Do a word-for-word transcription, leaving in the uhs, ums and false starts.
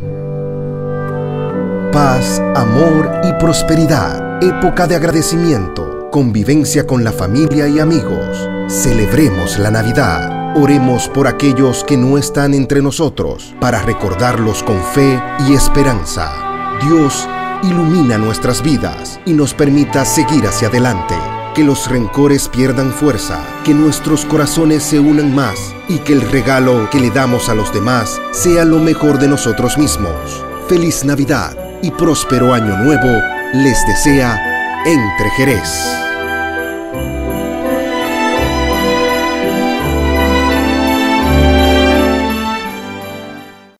Paz, amor y prosperidad. Época de agradecimiento, convivencia con la familia y amigos. Celebremos la Navidad. Oremos por aquellos que no están entre nosotros, para recordarlos con fe y esperanza. Dios ilumina nuestras vidas y nos permita seguir hacia adelante. Que los rencores pierdan fuerza, que nuestros corazones se unan más y que el regalo que le damos a los demás sea lo mejor de nosotros mismos. Feliz Navidad y próspero Año Nuevo les desea Entre Jerez.